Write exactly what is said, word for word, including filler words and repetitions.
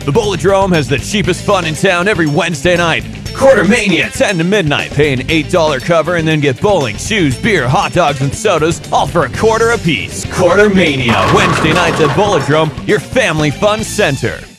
The Bowladrome has the cheapest fun in town every Wednesday night. Quartermania, ten to midnight. Pay an eight dollar cover and then get bowling, shoes, beer, hot dogs, and sodas, all for a quarter apiece. Quartermania, Wednesday nights at Bowladrome, your family fun center.